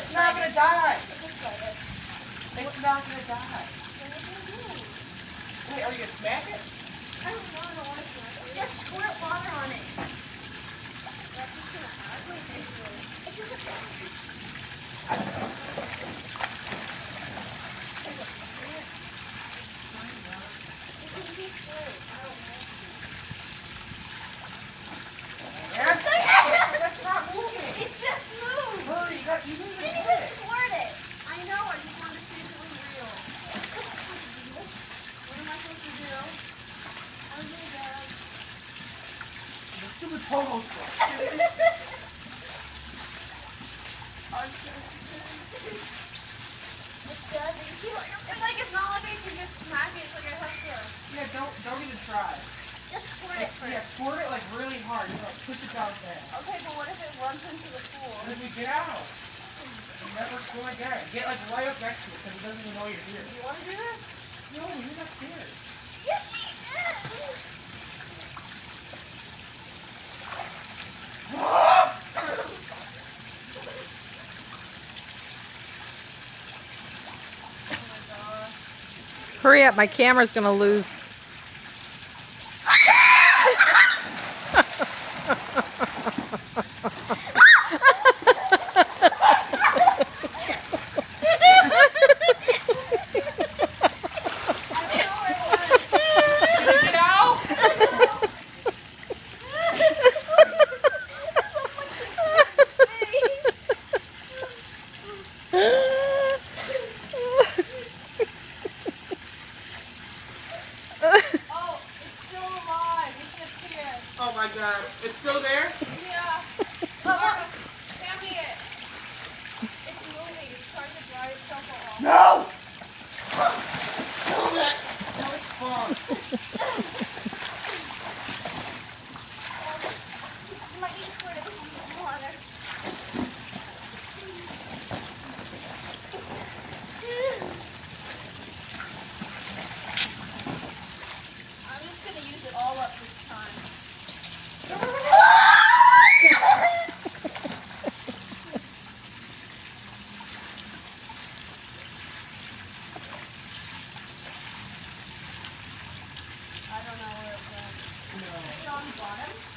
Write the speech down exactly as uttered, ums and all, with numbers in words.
It's not gonna die. Just let it. It's not gonna die. Wait, are you gonna smack it? I don't know. I don't want to smack it. Just squirt water on it. That's just gonna add my face. It's just a I don't know. That's not moving. It just moved. Hurry, you got you need to Didn't hit even it. squirt it. I know. I just wanted to see if it was real. What am I supposed to do? I'm really bad. The stupid pogo stick. It's like it's not like I can just smack it. It's like I have to Yeah, don't don't even try. just squirt Like, it first. yeah, squirt it like really hard. You know, push it down there. Okay, but what if it runs into the pool? And then you get out. You never swim again. Get like right up next to it because he doesn't even know you're here. You want to do this? No, you're not scared. Yes, he is. Hurry up, my camera's gonna lose. Get out! Oh, it's still alive. It's up here. Oh my god. It's still there? Yeah. Mama, hand me it. It's moving. It's trying to dry itself off. No! Kill it! No, it's fun. You might need to squirt it with some water. I'm just going to use it all up this time. I don't know where it went. No. Is it on the bottom?